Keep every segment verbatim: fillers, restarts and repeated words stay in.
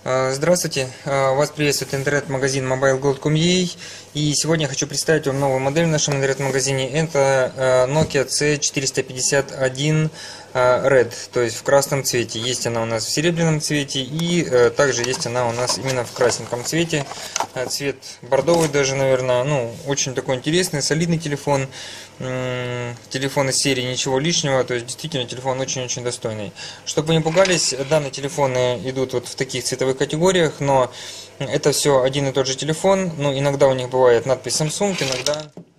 Здравствуйте, вас приветствует интернет-магазин мобайл голд точка ком точка ю а, и сегодня я хочу представить вам новую модель в нашем интернет-магазине. Это Nokia си четыреста пятьдесят один Red, то есть в красном цвете. Есть она у нас в серебряном цвете и также есть она у нас именно в красненьком цвете. Цвет бордовый даже, наверное, ну, очень такой интересный, солидный телефон. Телефон из серии ничего лишнего, то есть действительно телефон очень-очень достойный. Чтобы вы не пугались, данные телефоны идут вот в таких цветовых категориях, но это все один и тот же телефон. Ну, иногда у них бывает надпись Samsung, иногда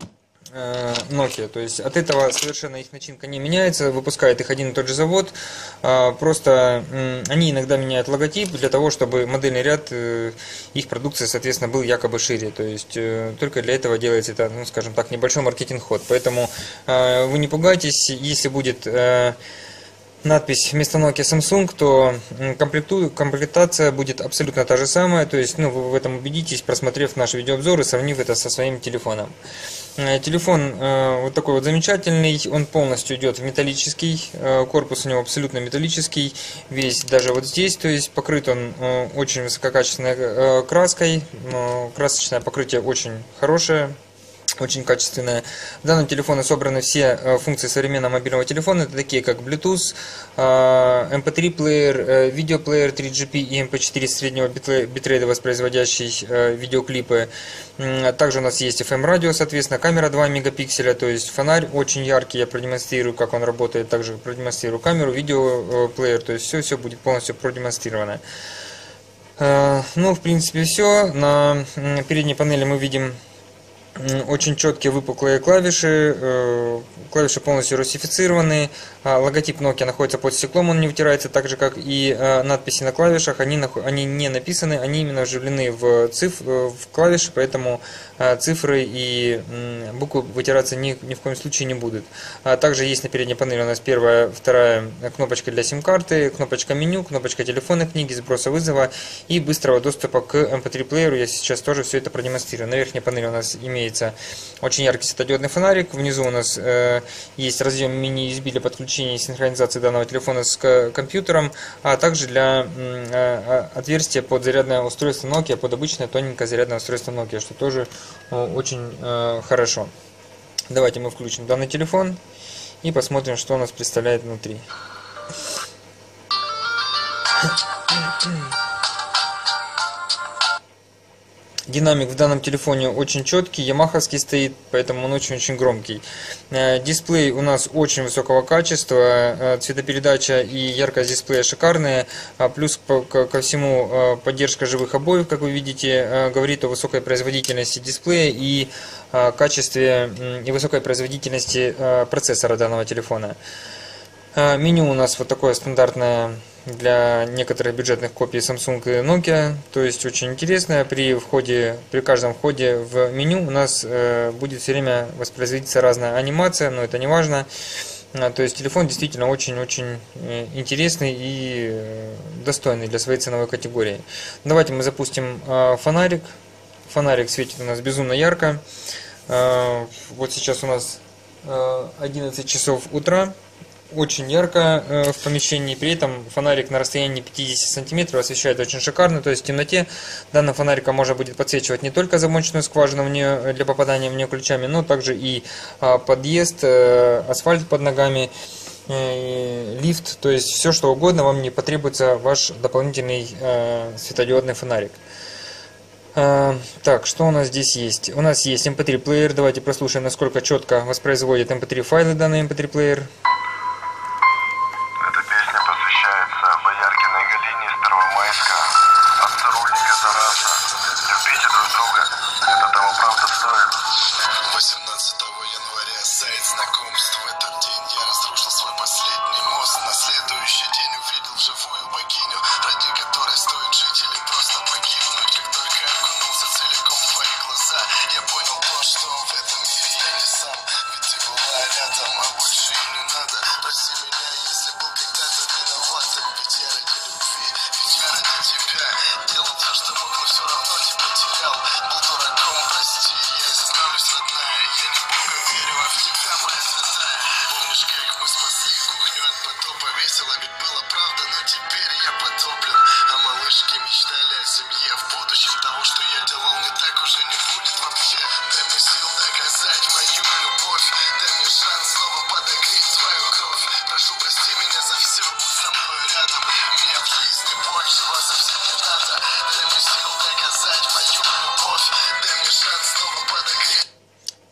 Nokia, то есть от этого совершенно их начинка не меняется, выпускает их один и тот же завод, просто они иногда меняют логотип для того, чтобы модельный ряд их продукции, соответственно, был якобы шире, то есть только для этого делается это, ну, скажем так, небольшой маркетинг-ход, поэтому вы не пугайтесь, если будет надпись вместо Nokia Samsung, то комплектация будет абсолютно та же самая, то есть ну, вы в этом убедитесь, просмотрев наш видеообзор и сравнив это со своим телефоном. Телефон э, вот такой вот замечательный, он полностью идет в металлический, э, корпус у него абсолютно металлический, весь даже вот здесь, то есть покрыт он э, очень высококачественной э, краской, э, красочное покрытие очень хорошее. Очень качественная. В данном телефоне собраны все функции современного мобильного телефона. Это такие как Bluetooth, эм пэ три плеер, видеоплеер три джи пи и эм пэ четыре среднего битрейта, воспроизводящий видеоклипы. Также у нас есть эф эм радио, соответственно, камера два мегапикселя, то есть фонарь очень яркий. Я продемонстрирую, как он работает. Также продемонстрирую камеру, видеоплеер, то есть все-все будет полностью продемонстрировано. Ну, в принципе, все. На передней панели мы видим очень четкие выпуклые клавиши, клавиши полностью русифицированы, логотип Nokia находится под стеклом, он не вытирается, так же как и надписи на клавишах, они, они не написаны, они именно вживлены в, циф, в клавиши, поэтому цифры и буквы вытираться ни, ни в коем случае не будут. Также есть на передней панели у нас первая, вторая кнопочка для сим-карты, кнопочка меню, кнопочка телефонной книги, сброса вызова и быстрого доступа к эм пэ три плееру. Я сейчас тоже все это продемонстрирую. На верхней панели у нас имеется очень яркий светодиодный фонарик. Внизу у нас э, есть разъем мини-ю эс би для подключения и синхронизации данного телефона с компьютером, а также для э, отверстия под зарядное устройство Nokia, под обычное тоненькое зарядное устройство Nokia, что тоже э, очень э, хорошо. Давайте мы включим данный телефон и посмотрим, что у нас представляет внутри. Динамик в данном телефоне очень четкий, ямаховский стоит, поэтому он очень-очень громкий. Дисплей у нас очень высокого качества, цветопередача и яркость дисплея шикарные, плюс ко всему поддержка живых обоев, как вы видите, говорит о высокой производительности дисплея и качестве и высокой производительности процессора данного телефона. Меню у нас вот такое стандартное для некоторых бюджетных копий Samsung и Nokia, то есть очень интересное. При входе, при каждом входе в меню у нас э, будет все время воспроизводиться разная анимация, но это не важно. То есть телефон действительно очень-очень интересный и достойный для своей ценовой категории. Давайте мы запустим э, фонарик. Фонарик светит у нас безумно ярко. Э, вот сейчас у нас э, одиннадцать часов утра. Очень ярко э, в помещении, при этом фонарик на расстоянии пятьдесят сантиметров освещает очень шикарно, то есть в темноте данным фонариком можно будет подсвечивать не только замочную скважину в нее, для попадания в нее ключами, но также и э, подъезд, э, асфальт под ногами, э, лифт, то есть все что угодно, вам не потребуется ваш дополнительный э, светодиодный фонарик. Uh, так, что у нас здесь есть? У нас есть эм пэ три плеер, давайте прослушаем, насколько четко воспроизводит эм пэ три файлы данный эм пэ три плеер. восемнадцатого января сайт знакомств. В этот день я разрушил свой последний мост. На следующий день увидел живую богиню, ради которой стоит жить или просто погибнуть. Как только окунулся целиком в твои глаза, я понял то, что в этом мире я не сам. Ведь ты была рядом, а больше и не надо.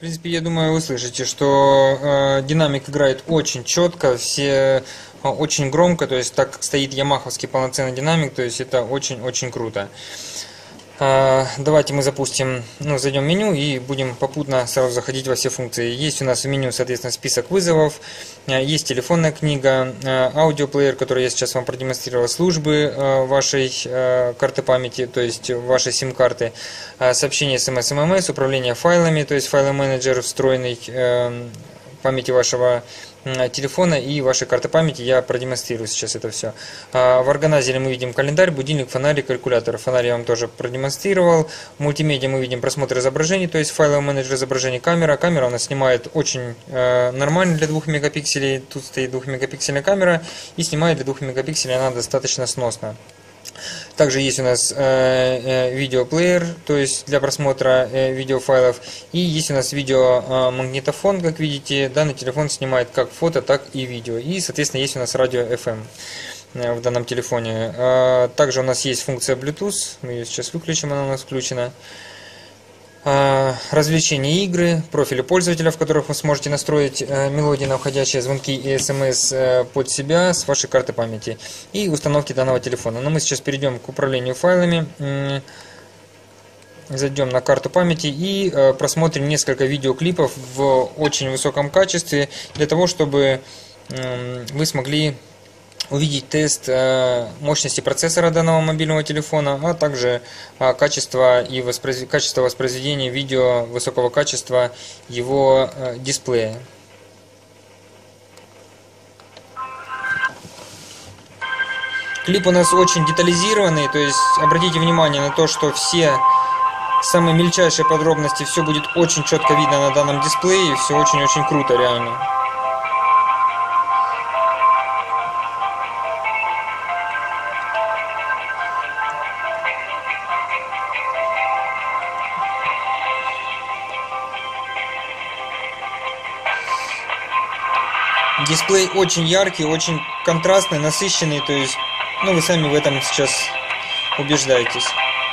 принципе, я думаю, вы слышите, что э, динамик играет очень четко, все э, очень громко, то есть так стоит ямаховский полноценный динамик, то есть это очень-очень круто. Э, давайте мы запустим, ну, зайдем в меню и будем попутно сразу заходить во все функции. Есть у нас в меню, соответственно, список вызовов, э, есть телефонная книга, э, аудиоплеер, который я сейчас вам продемонстрировал, службы э, вашей э, карты памяти, то есть вашей сим-карты, э, сообщения смс, ммс, управление файлами, то есть файломенеджер встроенный э, памяти вашего телефона и вашей карты памяти. Я продемонстрирую сейчас это все. В органайзере мы видим календарь, будильник, фонарик, калькулятор. Фонарь я вам тоже продемонстрировал. В мультимедиа мы видим просмотр изображений, то есть файловый менеджер изображений, камера. Камера у нас снимает очень э, нормально для двух мегапикселей. Тут стоит двухмегапиксельная камера и снимает для двух мегапикселей она достаточно сносно. Также есть у нас э, э, видеоплеер, то есть для просмотра э, видеофайлов. И есть у нас видеомагнитофон, как видите. Данный телефон снимает как фото, так и видео. И, соответственно, есть у нас радио эф эм э, в данном телефоне. Э, также у нас есть функция Bluetooth. Мы ее сейчас выключим, она у нас включена. Развлечения, игры, профили пользователя, в которых вы сможете настроить мелодии на входящие звонки и смс под себя с вашей карты памяти и установки данного телефона. Но мы сейчас перейдем к управлению файлами, зайдем на карту памяти и просмотрим несколько видеоклипов в очень высоком качестве для того, чтобы вы смогли увидеть тест мощности процессора данного мобильного телефона, а также качество и воспроиз... качество воспроизведения видео высокого качества его дисплея. Клип у нас очень детализированный, то есть обратите внимание на то, что все самые мельчайшие подробности, все будет очень четко видно на данном дисплее, все очень-очень круто, реально. Дисплей очень яркий, очень контрастный, насыщенный, то есть, ну, вы сами в этом сейчас убеждаетесь.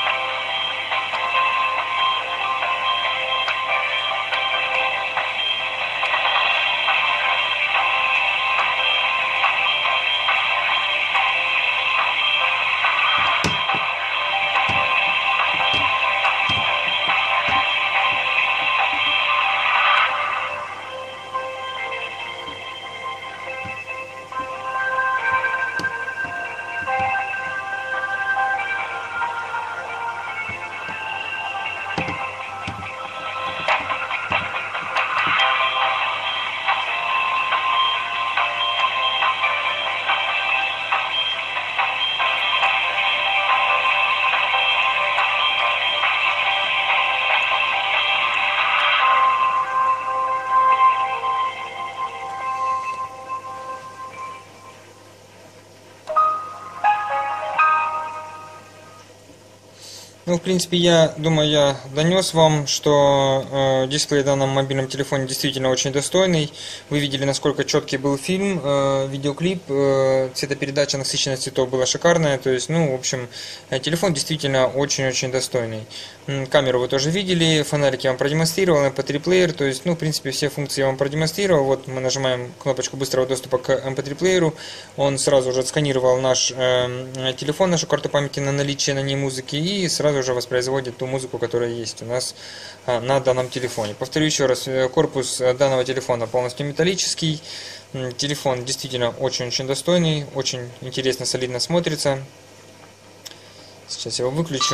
Ну, в принципе, я думаю, я донес вам, что э, дисплей в данном мобильном телефоне действительно очень достойный. Вы видели, насколько четкий был фильм, э, видеоклип, э, цветопередача, насыщенность цветов была шикарная. То есть, ну, в общем, э, телефон действительно очень-очень достойный. Камеру вы тоже видели, фонарик я вам продемонстрировал, эм пэ три плеер, то есть, ну, в принципе, все функции я вам продемонстрировал. Вот мы нажимаем кнопочку быстрого доступа к эм пэ три плееру, он сразу же отсканировал наш э, телефон, нашу карту памяти на наличие на ней музыки и сразу уже воспроизводит ту музыку, которая есть у нас э, на данном телефоне. Повторю еще раз, корпус данного телефона полностью металлический, телефон действительно очень-очень достойный, очень интересно, солидно смотрится. Сейчас я его выключу.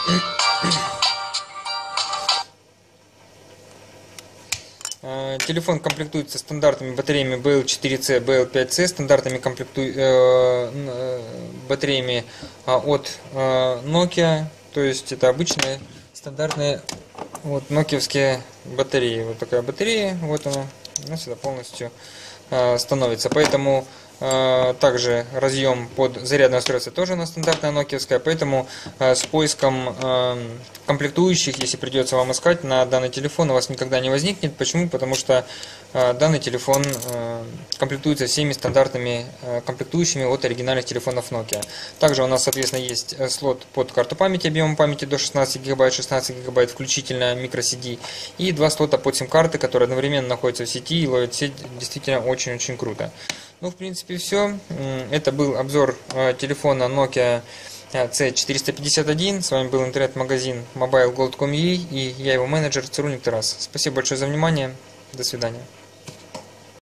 Телефон комплектуется стандартными батареями би эл четыре си, би эл пять си, стандартными комплекту... э, батареями от Nokia, то есть это обычные стандартные вот нокиевские батареи. Вот такая батарея, вот она, она сюда полностью э, становится. Поэтому Также разъем под зарядное устройство тоже у нас стандартная нокиевская, поэтому с поиском комплектующих, если придется вам искать на данный телефон, у вас никогда не возникнет. Почему? Потому что данный телефон комплектуется всеми стандартными комплектующими от оригинальных телефонов Nokia. Также у нас, соответственно, есть слот под карту памяти объемом памяти до шестнадцати гигабайт, шестнадцать гигабайт включительно microSD, и два слота под сим-карты, которые одновременно находятся в сети и ловят сеть действительно очень-очень круто. Ну, в принципе, все. Это был обзор телефона Nokia си четыреста пятьдесят один. С вами был интернет-магазин мобайл голд точка ком точка ю а и я его менеджер Царуник Тарас. Спасибо большое за внимание. До свидания.